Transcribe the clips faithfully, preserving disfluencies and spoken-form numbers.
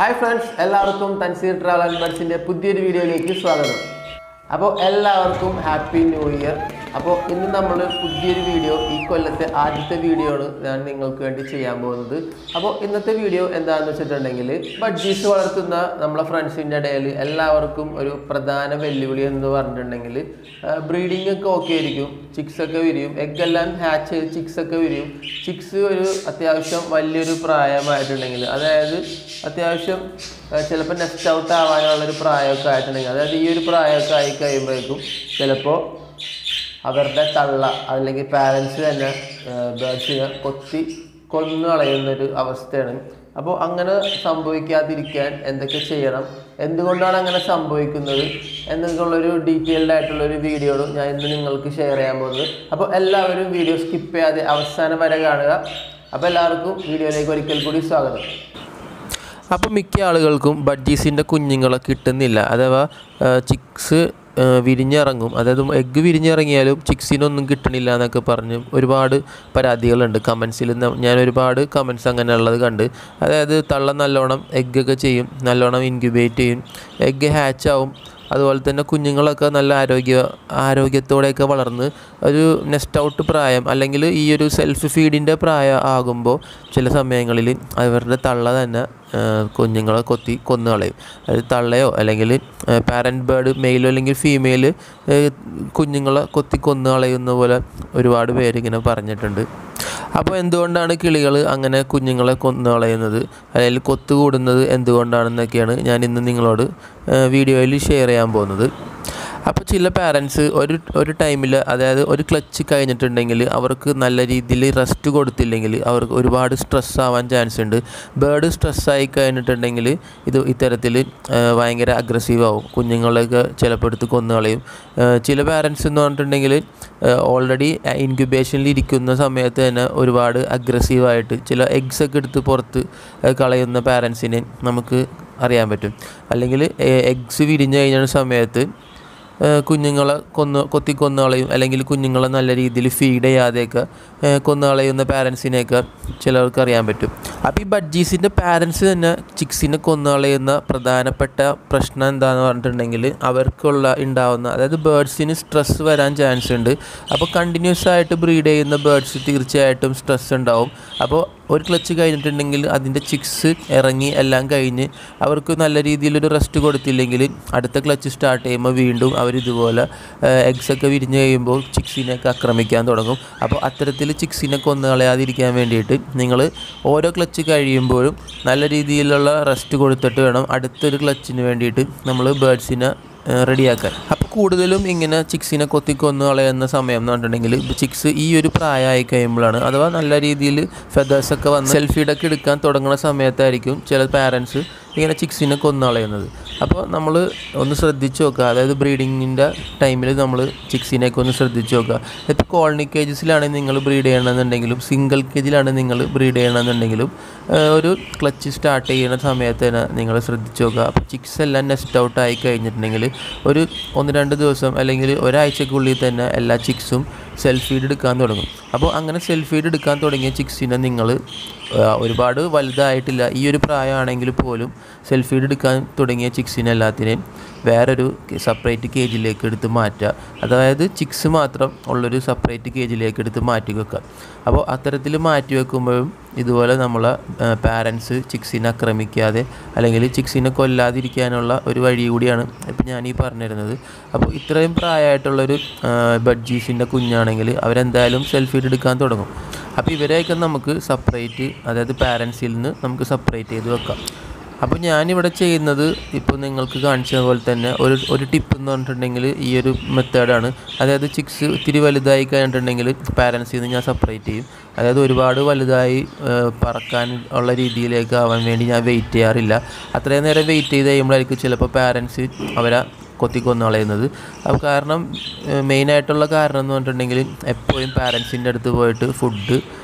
Hi friends, എല്ലാവർക്കും Thanseer travel and ബഡ്സിന്റെ പുതിയൊരു വീഡിയോയിലേക്ക് സ്വാഗതം. അപ്പോൾ എല്ലാവർക്കും ഹാപ്പി ന്യൂ ഇയർ. അപ്പോൾ ഇന്ന് നമ്മൾ പുതിയൊരു വീഡിയോ ഈ കൊല്ലത്തെ ആദ്യത്തെ വീഡിയോ ആണ് ഞാൻ നിങ്ങൾക്ക് വേണ്ടി ചെയ്യാൻ പോകുന്നത്. അപ്പോൾ ഇന്നത്തെ വീഡിയോ എന്താണെന്ന് വെച്ചിട്ടുണ്ടെങ്കിൽ ബഡ്ജീസ് വളർത്തുന്ന നമ്മളെ ഫ്രണ്ട്സിൻ്റെ ഇടയിൽ എല്ലാവർക്കും ഒരു പ്രധാന വെല്ലുവിളി എന്ന് പറഞ്ഞിട്ടുണ്ടെങ്കിൽ ബ്രീഡിംഗ് ഒക്കെ ഓക്കെ ആയിരിക്കും, ചിക്സ് ഒക്കെ വിരിയും, എഗ് എല്ലാം ഹാച്ച് ചെയ്ത് ചിക്സ് ഒക്കെ വിരിയും. ചിക്സ് ഒരു അത്യാവശ്യം വലിയൊരു പ്രായമായിട്ടുണ്ടെങ്കിൽ, അതായത് അത്യാവശ്യം ചിലപ്പോൾ നെസ്റ്റ് ഔട്ട് ആവാനുള്ളൊരു പ്രായമൊക്കെ ആയിട്ടുണ്ടെങ്കിൽ, അതായത് ഈ ഒരു പ്രായമൊക്കെ ആയി കഴിയുമ്പോഴേക്കും ചിലപ്പോൾ അവരുടെ തള്ള അല്ലെങ്കിൽ പാരൻസ് തന്നെ ബേഡ്സിനെ കൊത്തി കൊന്നു കളയുന്നൊരു അവസ്ഥയാണ്. അപ്പോൾ അങ്ങനെ സംഭവിക്കാതിരിക്കാൻ എന്തൊക്കെ ചെയ്യണം, എന്തുകൊണ്ടാണ് അങ്ങനെ സംഭവിക്കുന്നത് എന്നൊക്കെയുള്ളൊരു ഡീറ്റെയിൽഡ് ആയിട്ടുള്ളൊരു വീഡിയോ ഞാൻ ഇന്ന് നിങ്ങൾക്ക് ഷെയർ ചെയ്യാൻ പോകുന്നത്. അപ്പോൾ എല്ലാവരും വീഡിയോ സ്കിപ്പ് ചെയ്യാതെ അവസാനം വരെ കാണുക. അപ്പോൾ എല്ലാവർക്കും വീഡിയോയിലേക്ക് ഒരിക്കൽ കൂടി സ്വാഗതം. അപ്പോൾ മിക്ക ആളുകൾക്കും ബഡ്ജീസിൻ്റെ കുഞ്ഞുങ്ങളെ കിട്ടുന്നില്ല, അഥവാ ചിക്സ് വിരിഞ്ഞിറങ്ങും, അതായത് എഗ്ഗ് വിരിഞ്ഞിറങ്ങിയാലും ചിക്സിനൊന്നും കിട്ടണില്ല എന്നൊക്കെ പറഞ്ഞ് ഒരുപാട് പരാതികളുണ്ട് കമൻസിൽ. ഞാൻ ഒരുപാട് കമൻസ് അങ്ങനെയുള്ളത് കണ്ട്, അതായത് തള്ള നല്ലോണം എഗ്ഗൊക്കെ ചെയ്യും, നല്ലോണം ഇൻക്യുബേറ്റ് ചെയ്യും, എഗ്ഗ് ഹാച്ച് ആവും, അതുപോലെ തന്നെ കുഞ്ഞുങ്ങളൊക്കെ നല്ല ആരോഗ്യ ആരോഗ്യത്തോടെയൊക്കെ വളർന്ന് ഒരു നെസ്റ്റ് ഔട്ട് പ്രായം അല്ലെങ്കിൽ ഈ ഒരു സെൽഫ് ഫീഡിൻ്റെ പ്രായം ആകുമ്പോൾ ചില സമയങ്ങളിൽ അവരുടെ തള്ള തന്നെ കുഞ്ഞുങ്ങളെ കൊത്തി കൊന്നു കളയും. അതായത് തള്ളയോ അല്ലെങ്കിൽ പാരൻറ്റ് ബേർഡ് മെയിലോ അല്ലെങ്കിൽ ഫീമെയിൽ കുഞ്ഞുങ്ങളെ കൊത്തി കൊന്നു കളയുന്ന പോലെ ഒരുപാട് പേരിങ്ങനെ പറഞ്ഞിട്ടുണ്ട്. അപ്പോൾ എന്തുകൊണ്ടാണ് കിളികൾ അങ്ങനെ കുഞ്ഞുങ്ങളെ കൊന്നു കളയുന്നത് അല്ലെങ്കിൽ കൊത്തുകൂടുന്നത് എന്തുകൊണ്ടാണെന്നൊക്കെയാണ് ഞാൻ ഇന്ന് നിങ്ങളോട് വീഡിയോയിൽ ഷെയർ ചെയ്യാൻ പോകുന്നത്. അപ്പോൾ ചില പാരൻസ് ഒരു ഒരു ടൈമിൽ, അതായത് ഒരു ക്ലച്ച് കഴിഞ്ഞിട്ടുണ്ടെങ്കിൽ അവർക്ക് നല്ല രീതിയിൽ റെസ്റ്റ് കൊടുത്തില്ലെങ്കിൽ അവർക്ക് ഒരുപാട് സ്ട്രെസ് ആവാൻ ചാൻസ് ഉണ്ട്. ബേർഡ് സ്ട്രെസ്സായി കഴിഞ്ഞിട്ടുണ്ടെങ്കിൽ ഇത് ഇത്തരത്തിൽ ഭയങ്കര അഗ്രസീവ് ആവും, കുഞ്ഞുങ്ങളെയൊക്കെ ചിലപ്പോൾ എടുത്ത് കൊന്നു കളയും. ചില പാരൻസ് എന്ന് പറഞ്ഞിട്ടുണ്ടെങ്കിൽ ഓൾറെഡി ഇൻക്യുബേഷനിൽ ഇരിക്കുന്ന സമയത്ത് തന്നെ ഒരുപാട് അഗ്രസീവായിട്ട് ചില എഗ്സ് ഒക്കെ എടുത്ത് പുറത്ത് കളയുന്ന പാരൻസിനെ നമുക്ക് അറിയാൻ പറ്റും. അല്ലെങ്കിൽ എഗ്സ് വിരിഞ്ഞു കഴിഞ്ഞ സമയത്ത് കുഞ്ഞുങ്ങളെ കൊന്ന് കൊത്തി കൊന്നു കളയും, അല്ലെങ്കിൽ കുഞ്ഞുങ്ങളെ നല്ല രീതിയിൽ ഫീഡ് ചെയ്യാതെയൊക്കെ കൊന്നു കളയുന്ന പാരൻസിനെയൊക്കെ ചിലർക്ക് അറിയാൻ പറ്റും. അപ്പോൾ ഈ ബഡ്ജീസിൻ്റെ പാരൻസ് തന്നെ ചിക്സിനെ കൊന്നു കളയുന്ന പ്രധാനപ്പെട്ട പ്രശ്നം എന്താണെന്ന് പറഞ്ഞിട്ടുണ്ടെങ്കിൽ അവർക്കുള്ള ഉണ്ടാവുന്ന, അതായത് ബേഡ്സിന് സ്ട്രെസ് വരാൻ ചാൻസ് ഉണ്ട്. അപ്പോൾ കണ്ടിന്യൂസ് ആയിട്ട് ബ്രീഡ് ചെയ്യുന്ന ബേഡ്സ് തീർച്ചയായിട്ടും സ്ട്രെസ് ഉണ്ടാവും. അപ്പോൾ ഒരു ക്ലച്ച് കഴിഞ്ഞിട്ടുണ്ടെങ്കിൽ അതിൻ്റെ ചിക്സ് ഇറങ്ങി എല്ലാം കഴിഞ്ഞ് അവർക്ക് നല്ല രീതിയിലൊരു റെസ്റ്റ് കൊടുത്തില്ലെങ്കിൽ അടുത്ത ക്ലച്ച് സ്റ്റാർട്ട് ചെയ്യുമ്പോൾ വീണ്ടും അവരിതുപോലെ എഗ്സൊക്കെ വിരിഞ്ഞ് കഴിയുമ്പോൾ ചിക്സിനെയൊക്കെ ആക്രമിക്കാൻ തുടങ്ങും. അപ്പോൾ അത്തരത്തിൽ ചിക്സിനെ കൊന്നു കളയാതിരിക്കാൻ വേണ്ടിയിട്ട് നിങ്ങൾ ഓരോ ക്ലച്ച് കഴിയുമ്പോഴും നല്ല രീതിയിലുള്ള റെസ്റ്റ് കൊടുത്തിട്ട് വേണം അടുത്തൊരു ക്ലച്ചിന് വേണ്ടിയിട്ട് നമ്മൾ ബേഡ്സിനെ റെഡിയാക്കാൻ. അപ്പോൾ കൂടുതലും ഇങ്ങനെ ചിക്സിനെ കൊത്തിക്കൊന്നു കളയുന്ന സമയം എന്ന് പറഞ്ഞിട്ടുണ്ടെങ്കിൽ ചിക്സ് ഈ ഒരു പ്രായമായി കഴിയുമ്പോഴാണ്, അഥവാ നല്ല രീതിയിൽ ഫെദേഴ്സൊക്കെ വന്ന് സെൽഫീഡൊക്കെ എടുക്കാൻ തുടങ്ങുന്ന സമയത്തായിരിക്കും ചില പാരൻസ് ഇങ്ങനെ ചിക്സിനെ കൊന്നു കളയുന്നത്. അപ്പോൾ നമ്മൾ ഒന്ന് ശ്രദ്ധിച്ച് നോക്കുക, അതായത് ബ്രീഡിങ്ങിൻ്റെ ടൈമിൽ നമ്മൾ ചിക്സിനെയൊക്കെ ഒന്ന് ശ്രദ്ധിച്ച് നോക്കുക. ഇപ്പോൾ കോളനി കേജസിലാണ് നിങ്ങൾ ബ്രീഡ് ചെയ്യണമെന്നുണ്ടെങ്കിലും സിംഗിൾ കേജിലാണ് നിങ്ങൾ ബ്രീഡ് ചെയ്യണമെന്നുണ്ടെങ്കിലും ഒരു ക്ലച്ച് സ്റ്റാർട്ട് ചെയ്യുന്ന സമയത്ത് തന്നെ നിങ്ങൾ ശ്രദ്ധിച്ച് നോക്കുക. അപ്പോൾ ചിക്സ് എല്ലാം നെസ്റ്റ് ഔട്ട് ആയി കഴിഞ്ഞിട്ടുണ്ടെങ്കിൽ ഒരു ഒന്ന് രണ്ട് ദിവസം അല്ലെങ്കിൽ ഒരാഴ്ചക്കുള്ളിൽ തന്നെ എല്ലാ ചിക്സും സെൽഫ് ഫീഡ് എടുക്കാൻ തുടങ്ങും. അപ്പോൾ അങ്ങനെ സെൽഫ് ഫീഡ് എടുക്കാൻ തുടങ്ങിയ ചിക്സിനെ നിങ്ങൾ ഒരുപാട് വലുതായിട്ടില്ല, ഈ ഒരു പ്രായമാണെങ്കിൽ പോലും സെൽഫ് ഫീഡ് എടുക്കാൻ തുടങ്ങിയ ചിക്സിനെ എല്ലാത്തിനെയും വേറൊരു സെപ്പറേറ്റ് കേജിലേക്ക് എടുത്ത് മാറ്റുക, അതായത് ചിക്സ് മാത്രം ഉള്ളൊരു സെപ്പറേറ്റ് കേജിലേക്ക് എടുത്ത് മാറ്റി വെക്കുക. അപ്പോൾ അത്തരത്തിൽ മാറ്റി വെക്കുമ്പോഴും ഇതുപോലെ നമ്മളെ പാരൻസ് ചിക്സിനെ ആക്രമിക്കാതെ അല്ലെങ്കിൽ ചിക്സിനെ കൊല്ലാതിരിക്കാനുള്ള ഒരു വഴി കൂടിയാണ് ഇപ്പം ഞാൻ ഈ പറഞ്ഞിരുന്നത്. അപ്പോൾ ഇത്രയും പ്രായമായിട്ടുള്ളൊരു ബഡ്ജീസിൻ്റെ കുഞ്ഞാണെങ്കിൽ അവരെന്തായാലും സെൽഫ് ഫീഡ് എടുക്കാൻ തുടങ്ങും. അപ്പോൾ ഇവരെയൊക്കെ നമുക്ക് സെപ്പറേറ്റ്, അതായത് പാരൻസിൽ നിന്ന് നമുക്ക് സെപ്പറേറ്റ് ചെയ്ത് വെക്കാം. അപ്പോൾ ഞാനിവിടെ ചെയ്യുന്നത് ഇപ്പോൾ നിങ്ങൾക്ക് കാണിച്ച പോലെ തന്നെ ഒരു ഒരു ടിപ്പ് എന്ന് പറഞ്ഞിട്ടുണ്ടെങ്കിൽ ഈ ഒരു മെത്തേഡാണ്. അതായത് ചിക്സ് ഇത്തിരി വലുതായി കഴിഞ്ഞിട്ടുണ്ടെങ്കിൽ പാരൻസിൽ നിന്ന് ഞാൻ സെപ്പറേറ്റ് ചെയ്യും. അതായത് ഒരുപാട് വലുതായി പറക്കാൻ ഉള്ള രീതിയിലേക്ക് ആവാൻ വേണ്ടി ഞാൻ വെയിറ്റ് ചെയ്യാറില്ല. അത്രയും നേരം വെയിറ്റ് ചെയ്ത് കഴിയുമ്പോഴായിരിക്കും ചിലപ്പോൾ പാരൻസ് അവരെ കൊത്തിക്കൊന്നു കളയുന്നത്. അപ്പോൾ കാരണം മെയിനായിട്ടുള്ള കാരണം എന്ന് പറഞ്ഞിട്ടുണ്ടെങ്കിൽ എപ്പോഴും പാരൻസിൻ്റെ അടുത്ത് പോയിട്ട് ഫുഡ്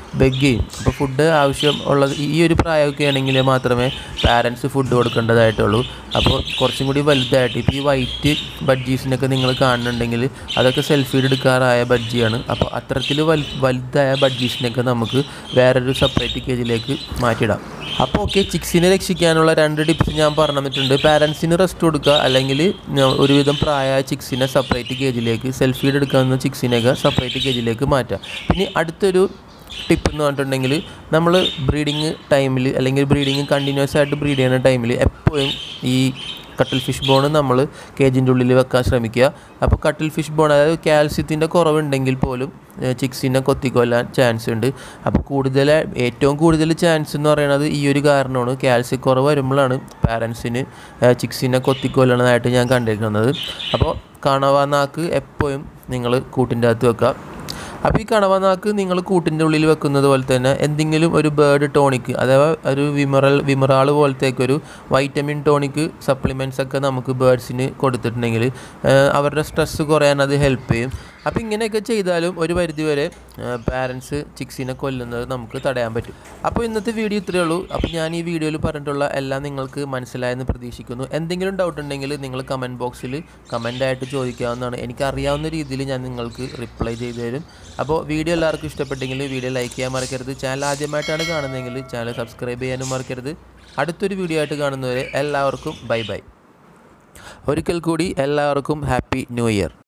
ബെഗ് ചെയ്യും. അപ്പോൾ ഫുഡ് ആവശ്യം ഉള്ളത് ഈ ഒരു പ്രായമൊക്കെ ആണെങ്കിൽ മാത്രമേ പാരൻസ് ഫുഡ് കൊടുക്കേണ്ടതായിട്ടുള്ളൂ. അപ്പോൾ കുറച്ചും കൂടി വലുതായിട്ട് ഇപ്പോൾ ഈ വൈറ്റ് ബഡ്ജീസിനൊക്കെ നിങ്ങൾ കാണുന്നുണ്ടെങ്കിൽ അതൊക്കെ സെൽഫ് ഫീഡ് എടുക്കാറായ ബഡ്ജിയാണ്. അപ്പോൾ അത്തരത്തിൽ വൽ വലുതായ ബഡ്ജീസിനൊക്കെ നമുക്ക് വേറൊരു സെപ്പറേറ്റ് കേജിലേക്ക് മാറ്റിയിടാം. അപ്പോൾ ഓക്കെ, ചിക്സിനെ രക്ഷിക്കാനുള്ള രണ്ട് ടിപ്സ് ഞാൻ പറഞ്ഞു തന്നിട്ടുണ്ട്. പാരൻസിന് റെസ്റ്റ് കൊടുക്കുക, അല്ലെങ്കിൽ ഒരുവിധം പ്രായമായ ചിക്സിനെ സെപ്പറേറ്റ് കേജിലേക്ക്, സെൽഫ് ഫീഡ് എടുക്കാവുന്ന ചിക്സിനെയൊക്കെ സെപ്പറേറ്റ് കേജിലേക്ക് മാറ്റാം. പിന്നെ അടുത്തൊരു ടിപ്പ് എന്ന് പറഞ്ഞിട്ടുണ്ടെങ്കിൽ നമ്മൾ ബ്രീഡിങ് ടൈമിൽ അല്ലെങ്കിൽ ബ്രീഡിങ് കണ്ടിന്യൂസ് ആയിട്ട് ബ്രീഡ് ചെയ്യുന്ന ടൈമിൽ എപ്പോഴും ഈ കട്ടിൽ ഫിഷ് ബോൺ നമ്മൾ കേജിൻ്റെ ഉള്ളിൽ വെക്കാൻ ശ്രമിക്കുക. അപ്പോൾ കട്ടിൽ ഫിഷ് ബോൺ അതായത് കാൽസ്യത്തിൻ്റെ കുറവുണ്ടെങ്കിൽ പോലും ചിക്സിനെ കൊത്തിക്കൊല്ലാൻ ചാൻസ് ഉണ്ട്. അപ്പോൾ കൂടുതൽ ഏറ്റവും കൂടുതൽ ചാൻസ് എന്ന് പറയുന്നത് ഈ ഒരു കാരണമാണ്. കാൽസ്യക്കുറവ് വരുമ്പോഴാണ് പാരൻസിന് ചിക്സിനെ കൊത്തിക്കൊല്ലണതായിട്ട് ഞാൻ കണ്ടിരിക്കുന്നത്. അപ്പോൾ കണവനാക്ക് എപ്പോഴും നിങ്ങൾ കൂട്ടിൻ്റെ അകത്ത് വെക്കുക. അപ്പോൾ ഈ കണവനാക്ക് നിങ്ങൾ കൂട്ടിൻ്റെ ഉള്ളിൽ വെക്കുന്നത് പോലെ തന്നെ എന്തെങ്കിലും ഒരു ബേർഡ് ടോണിക് അഥവാ ഒരു വിമറൽ വിമറാൾ പോലത്തേക്കൊരു വൈറ്റമിൻ ടോണിക് സപ്ലിമെൻറ്റ്സ് ഒക്കെ നമുക്ക് ബേർഡ്സിന് കൊടുത്തിട്ടുണ്ടെങ്കിൽ അവരുടെ സ്ട്രെസ്സ് കുറയാൻ അത് ഹെൽപ്പ് ചെയ്യും. അപ്പോൾ ഇങ്ങനെയൊക്കെ ചെയ്താലും ഒരു പരിധിവരെ പാരൻസ് ചിക്സിനെ കൊല്ലുന്നത് നമുക്ക് തടയാൻ പറ്റും. അപ്പോൾ ഇന്നത്തെ വീഡിയോ ഇത്രയേ ഉള്ളൂ. അപ്പോൾ ഞാൻ ഈ വീഡിയോയിൽ പറഞ്ഞിട്ടുള്ള എല്ലാം നിങ്ങൾക്ക് മനസ്സിലായെന്ന് പ്രതീക്ഷിക്കുന്നു. എന്തെങ്കിലും ഡൗട്ട് ഉണ്ടെങ്കിൽ നിങ്ങൾ കമൻറ്റ് ബോക്സിൽ കമൻ്റായിട്ട് ചോദിക്കാവുന്നതാണ്. എനിക്കറിയാവുന്ന രീതിയിൽ ഞാൻ നിങ്ങൾക്ക് റിപ്ലൈ ചെയ്തു തരും. അപ്പോൾ വീഡിയോ എല്ലാവർക്കും ഇഷ്ടപ്പെട്ടെങ്കിൽ വീഡിയോ ലൈക്ക് ചെയ്യാൻ മറക്കരുത്. ചാനൽ ആദ്യമായിട്ടാണ് കാണുന്നതെങ്കിൽ ചാനൽ സബ്സ്ക്രൈബ് ചെയ്യാനും മറക്കരുത്. അടുത്തൊരു വീഡിയോ ആയിട്ട് കാണുന്നവരെ എല്ലാവർക്കും ബൈ ബൈ. ഒരിക്കൽ കൂടി എല്ലാവർക്കും ഹാപ്പി ന്യൂ ഇയർ.